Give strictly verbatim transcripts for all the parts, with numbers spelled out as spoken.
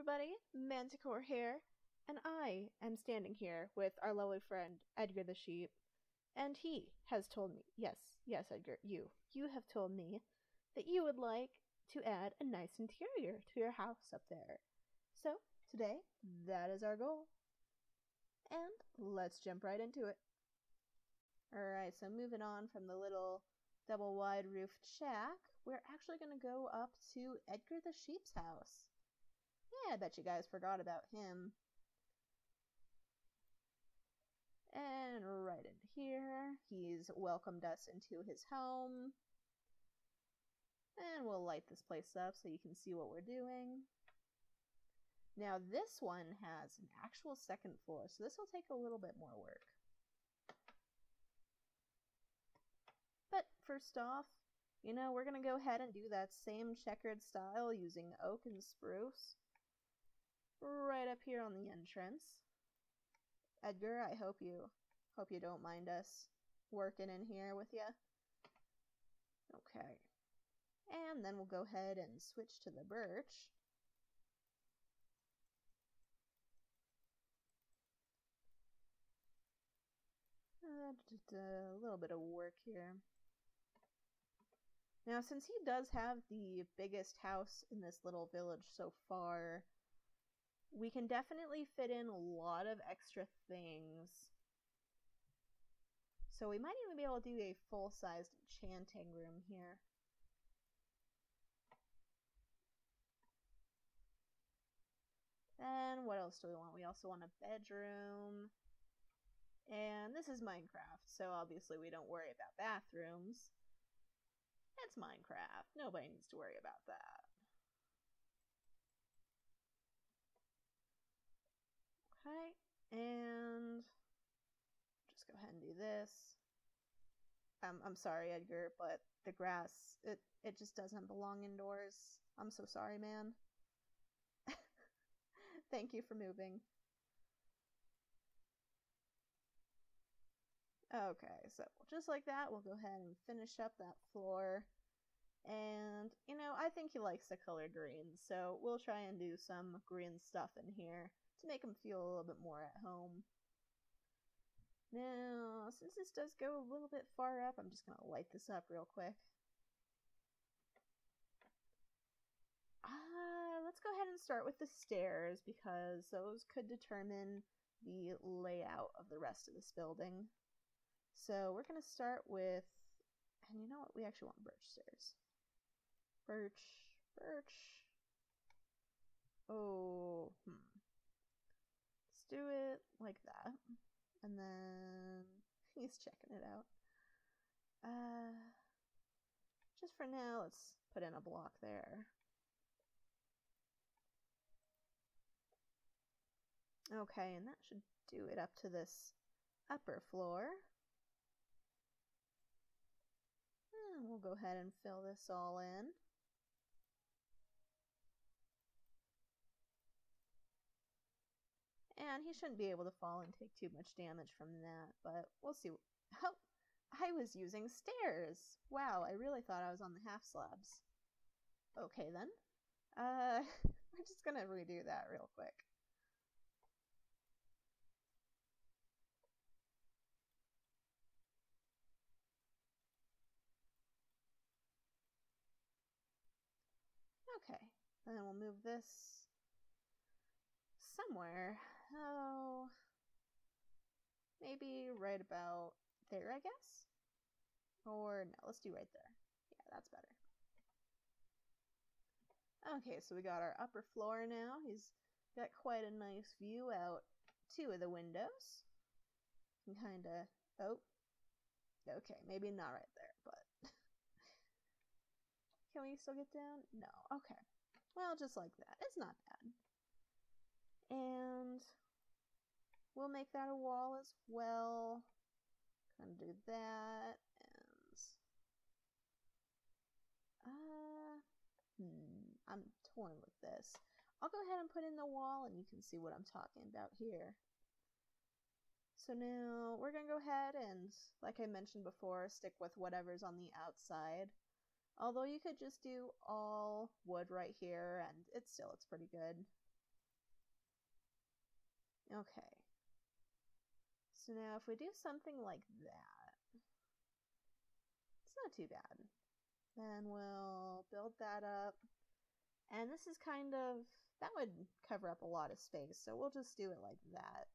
everybody, Manticore here, and I am standing here with our lovely friend Edgar the Sheep, and he has told me, yes, yes, Edgar, you, you have told me that you would like to add a nice interior to your house up there. So, today, that is our goal. And let's jump right into it. Alright, so moving on from the little double wide roofed shack, we're actually going to go up to Edgar the Sheep's house. Yeah, I bet you guys forgot about him. And right in here, he's welcomed us into his home. And we'll light this place up so you can see what we're doing. Now this one has an actual second floor, so this will take a little bit more work. But first off, you know, we're going to go ahead and do that same checkered style using oak and spruce. Right up here on the entrance. Edgar, I hope you hope you don't mind us working in here with you. Okay. And then we'll go ahead and switch to the birch. Uh, just a little bit of work here. Now, since he does have the biggest house in this little village so far, we can definitely fit in a lot of extra things. So we might even be able to do a full-sized enchanting room here. Then what else do we want? We also want a bedroom. And this is Minecraft, so obviously we don't worry about bathrooms. It's Minecraft. Nobody needs to worry about that. Okay, and just go ahead and do this. Um, I'm sorry, Edgar, but the grass, it, it just doesn't belong indoors. I'm so sorry, man. Thank you for moving. Okay, so just like that, we'll go ahead and finish up that floor. And, you know, I think he likes the color green, so we'll try and do some green stuff in here to make him feel a little bit more at home. Now, since this does go a little bit far up, I'm just going to light this up real quick. Uh, let's go ahead and start with the stairs, because those could determine the layout of the rest of this building. So we're going to start with, and you know what, we actually want birch stairs. Birch, birch. Oh, hmm. Let's do it like that. And then he's checking it out. Uh, just for now, let's put in a block there. Okay, and that should do it up to this upper floor. And we'll go ahead and fill this all in. And he shouldn't be able to fall and take too much damage from that, but we'll see. Oh, I was using stairs! Wow, I really thought I was on the half slabs. Okay then. Uh, we're just gonna redo that real quick. Okay, and then we'll move this somewhere. Oh, maybe right about there, I guess? Or no, let's do right there. Yeah, that's better. Okay, so we got our upper floor now. He's got quite a nice view out two of the windows. You can kind of, oh, okay, maybe not right there, but can we still get down? No, okay. Well, just like that. It's not bad. And we'll make that a wall as well. Gonna do that, and uh, hmm, I'm torn with this. I'll go ahead and put in the wall, and you can see what I'm talking about here. So now we're gonna go ahead and, like I mentioned before, stick with whatever's on the outside. Although you could just do all wood right here, and it still looks pretty good. Okay. So now if we do something like that, it's not too bad. Then we'll build that up. And this is kind of, that would cover up a lot of space, so we'll just do it like that.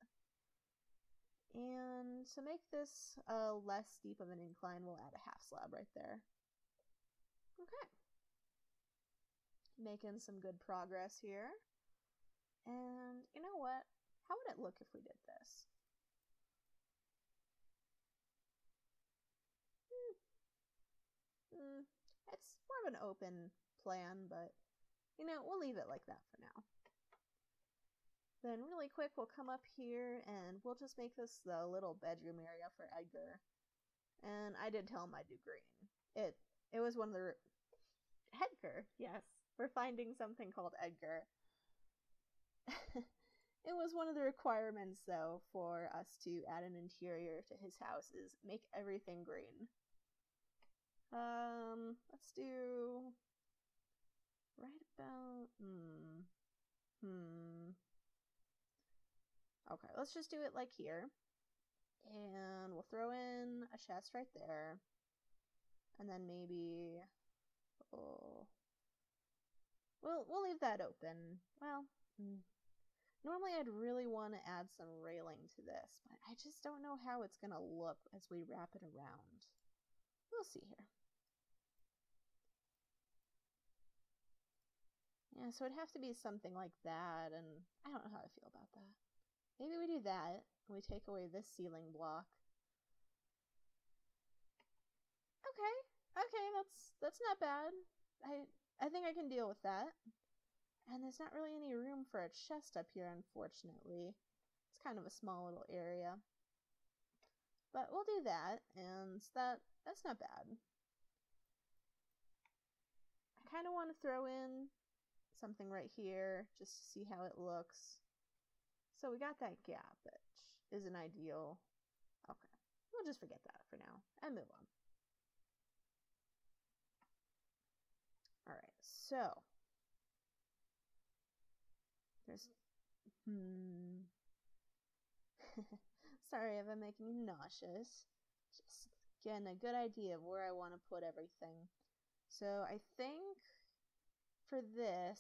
And to make this uh, less steep of an incline, we'll add a half slab right there. Okay. Making some good progress here. And you know what? How would it look if we did this? Hmm. Hmm. It's more of an open plan, but you know, we'll leave it like that for now. Then really quick, we'll come up here and we'll just make this the little bedroom area for Edgar. And I did tell him I'd do green. It it was one of the... Edgar, yes. We're finding something called Edgar. It was one of the requirements, though, for us to add an interior to his house is make everything green. Um, let's do... Right about... Hmm. Hmm. Okay, let's just do it like here. And we'll throw in a chest right there. And then maybe... Oh, we'll, we'll leave that open. Well, mm, normally I'd really want to add some railing to this, but I just don't know how it's going to look as we wrap it around. We'll see here. Yeah, so it'd have to be something like that, and I don't know how I feel about that. Maybe we do that, and we take away this ceiling block. Okay, okay, that's that's not bad. I I think I can deal with that. And there's not really any room for a chest up here, unfortunately. It's kind of a small little area. But we'll do that, and that that's not bad. I kind of want to throw in something right here, just to see how it looks. So we got that gap, which isn't ideal. Okay, we'll just forget that for now, and move on. Alright, so... There's... Hmm... Sorry if I'm making you nauseous. Just getting a good idea of where I want to put everything. So I think for this,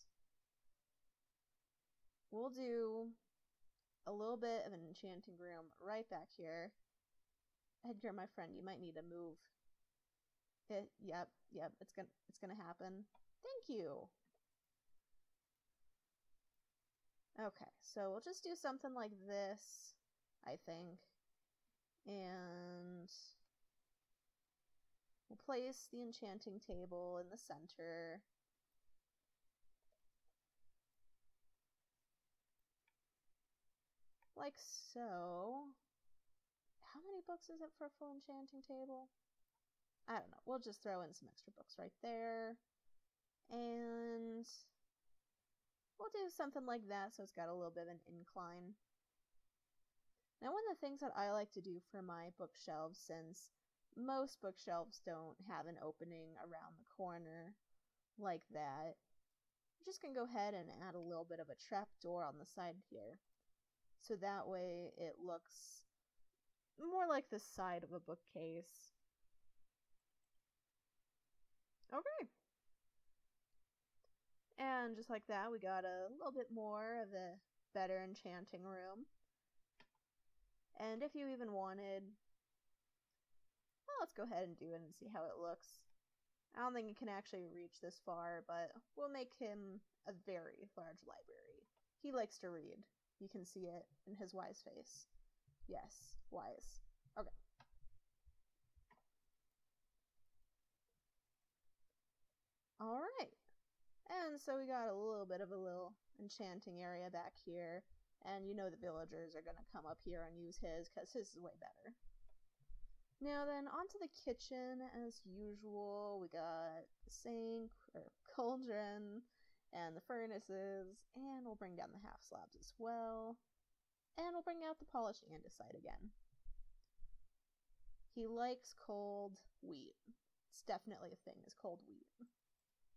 we'll do a little bit of an enchanting room right back here. Edgar, my friend, you might need to move. It, yep, yep, it's gonna, it's gonna happen. Thank you. Okay, so we'll just do something like this, I think. And we'll place the enchanting table in the center. Like so. How many books is it for a full enchanting table? I don't know. We'll just throw in some extra books right there. And we'll do something like that so it's got a little bit of an incline. Now, one of the things that I like to do for my bookshelves, since most bookshelves don't have an opening around the corner like that, I'm just going to go ahead and add a little bit of a trap door on the side here. So that way it looks more like the side of a bookcase. Okay. And just like that, we got a little bit more of a better enchanting room. And if you even wanted, well, let's go ahead and do it and see how it looks. I don't think it can actually reach this far, but we'll make him a very large library. He likes to read. You can see it in his wise face. Yes, wise. Okay. Alright. And so we got a little bit of a little enchanting area back here. And you know the villagers are going to come up here and use his, because his is way better. Now then, onto the kitchen, as usual. We got the sink, or cauldron, and the furnaces, and we'll bring down the half slabs as well. And we'll bring out the polished andesite again. He likes cold wheat. It's definitely a thing, is cold wheat.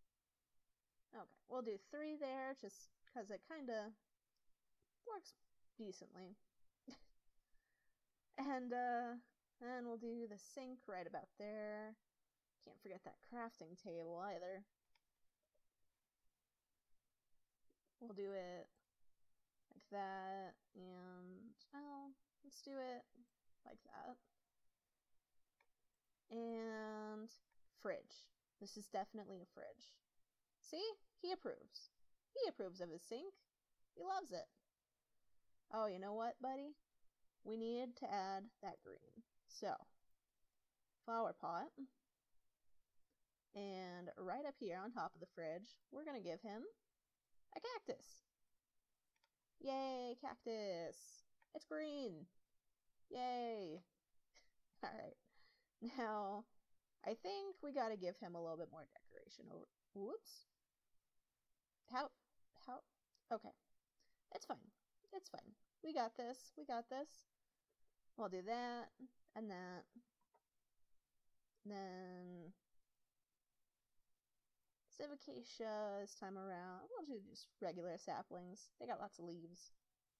Okay, we'll do three there, just because it kind of works decently. and, uh, and we'll do the sink right about there. Can't forget that crafting table either. We'll do it like that, and, oh, let's do it like that. And fridge. This is definitely a fridge. See? He approves. He approves of his sink. He loves it. Oh, you know what, buddy? We need to add that green. So, flower pot. And right up here on top of the fridge, we're going to give him a cactus. Yay, cactus. It's green. Yay. Alright. Now, I think we got to give him a little bit more decoration over. Whoops. How? How? Okay. It's fine. It's fine. We got this. We got this. We'll do that and that. Then Civicacia this time around. We'll do just regular saplings. They got lots of leaves.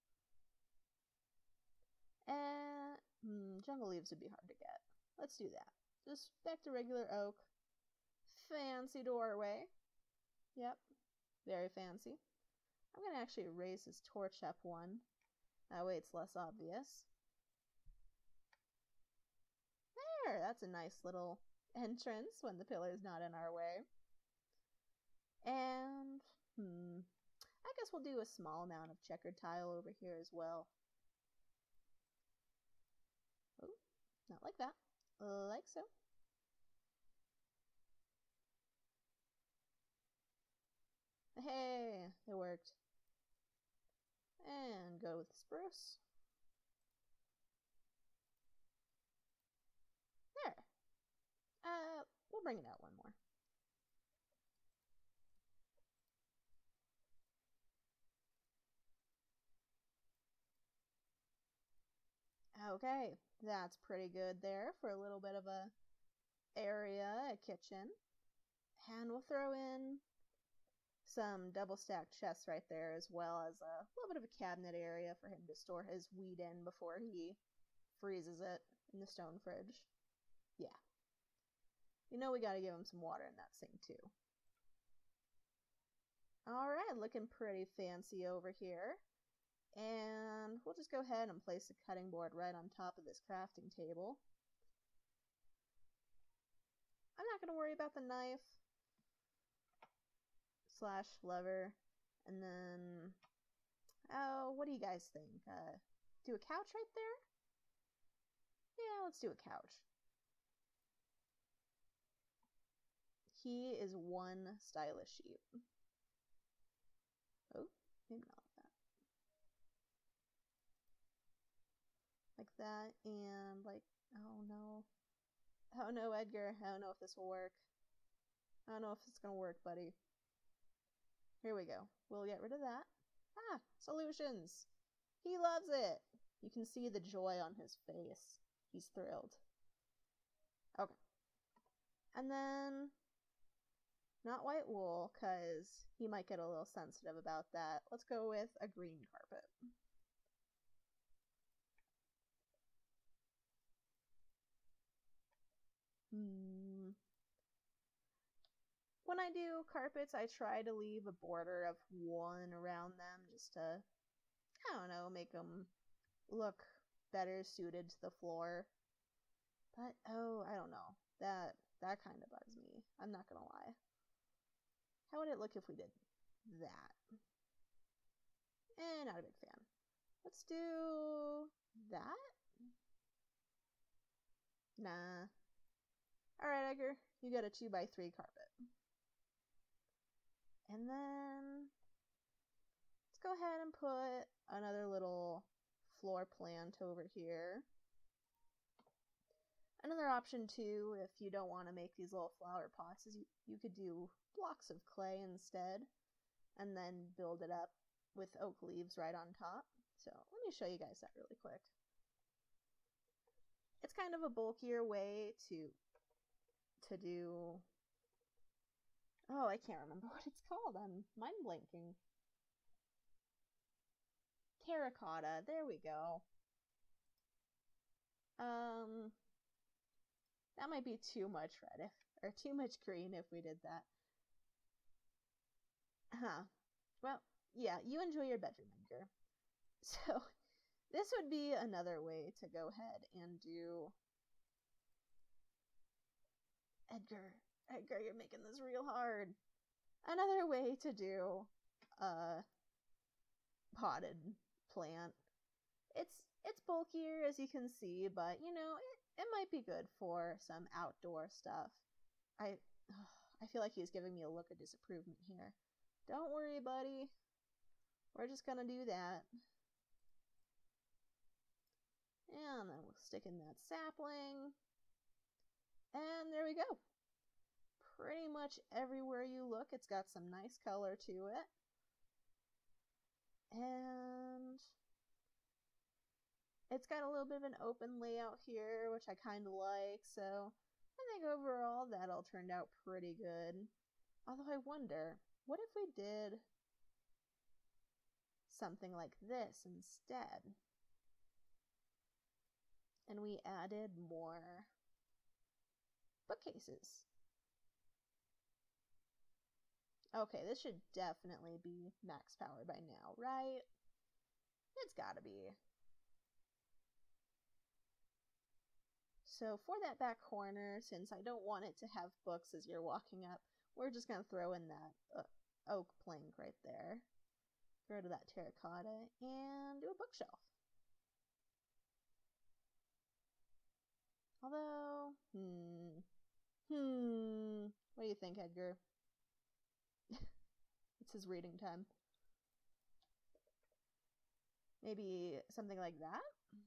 And hmm, jungle leaves would be hard to get. Let's do that. Just back to regular oak. Fancy doorway. Yep. Very fancy. I'm going to actually raise his torch up one. That way it's less obvious. There! That's a nice little entrance when the pillar's not in our way. And, hmm, I guess we'll do a small amount of checkered tile over here as well. Oh, not like that. Like so. Hey, it worked. And go with the spruce. There. Uh, we'll bring it out one more. Okay, that's pretty good there for a little bit of a area, a kitchen. And we'll throw in some double stacked chests right there, as well as a little bit of a cabinet area for him to store his wheat in before he freezes it in the stone fridge. Yeah. You know we gotta give him some water in that sink too. Alright, looking pretty fancy over here. And we'll just go ahead and place a cutting board right on top of this crafting table. I'm not going to worry about the knife slash lever. And then, oh, what do you guys think? Uh, do a couch right there? Yeah, let's do a couch. He is one stylish sheep. Oh, maybe not. Like that, and like, oh no. Oh no, Edgar, I don't know if this will work. I don't know if it's gonna work, buddy. Here we go. We'll get rid of that. Ah, solutions! He loves it! You can see the joy on his face. He's thrilled. Okay. And then, not white wool, because he might get a little sensitive about that. Let's go with a green carpet. Hmm. When I do carpets, I try to leave a border of one around them just to, I don't know, make them look better suited to the floor. But, oh, I don't know. That, that kind of bugs me. I'm not gonna lie. How would it look if we did that? Eh, not a big fan. Let's do that? Nah. Alright, Edgar, you got a two by three carpet. And then let's go ahead and put another little floor plant over here. Another option too, if you don't want to make these little flower pots, is you, you could do blocks of clay instead and then build it up with oak leaves right on top. So let me show you guys that really quick. It's kind of a bulkier way to to do, oh, I can't remember what it's called. I'm mind blanking. terracotta. There we go. Um, that might be too much red if, or too much green if we did that. Huh. Well, yeah, you enjoy your bedroom, Edgar. So, this would be another way to go ahead and do... Edgar, Edgar, you're making this real hard. Another way to do a potted plant. It's it's bulkier, as you can see, but, you know, it, it might be good for some outdoor stuff. I, ugh, I feel like he's giving me a look of disapproval here. Don't worry, buddy. We're just gonna do that. And then we'll stick in that sapling. And there we go. Pretty much everywhere you look, it's got some nice color to it. And it's got a little bit of an open layout here, which I kind of like. So I think overall that all turned out pretty good. Although I wonder, what if we did something like this instead? And we added more bookcases. Okay, this should definitely be max power by now, right? It's gotta be. So for that back corner, since I don't want it to have books as you're walking up, we're just gonna throw in that uh, oak plank right there. Go to that terracotta and do a bookshelf. Although, hmm, hmm, what do you think, Edgar? It's his reading time. Maybe something like that?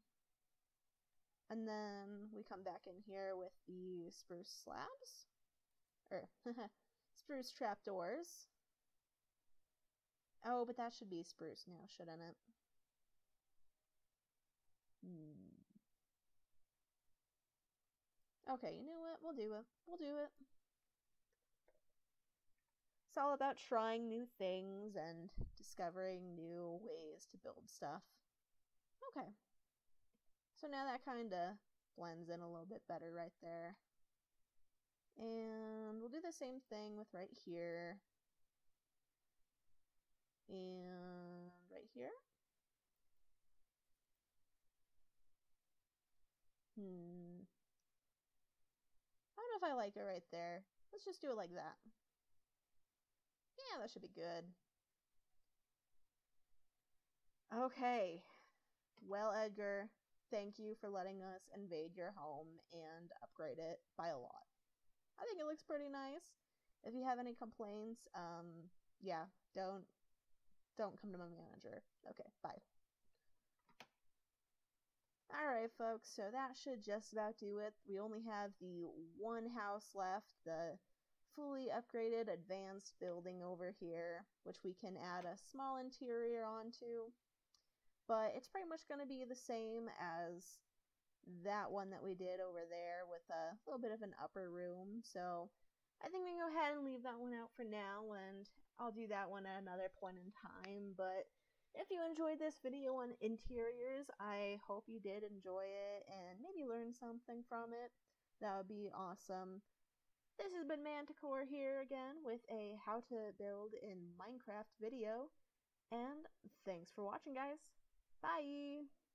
And then we come back in here with the spruce slabs. Or, spruce trapdoors. Oh, but that should be spruce now, shouldn't it? Hmm. Okay, you know what? We'll do it. We'll do it. It's all about trying new things and discovering new ways to build stuff. Okay. So now that kind of blends in a little bit better right there. And we'll do the same thing with right here. And right here. Hmm. I don't know if I like it right there. Let's just do it like that. Yeah, that should be good. Okay. Well, Edgar, thank you for letting us invade your home and upgrade it by a lot. I think it looks pretty nice. If you have any complaints, um, yeah, don't don't come to my manager. Okay, bye. Alright, folks, so that should just about do it. We only have the one house left, the fully upgraded advanced building over here, which we can add a small interior onto. But it's pretty much going to be the same as that one that we did over there with a little bit of an upper room. So I think we can go ahead and leave that one out for now, and I'll do that one at another point in time. But if you enjoyed this video on interiors, I hope you did enjoy it and maybe learn something from it. That would be awesome. This has been Manticore here again with a how to build in Minecraft video. And thanks for watching, guys. Bye!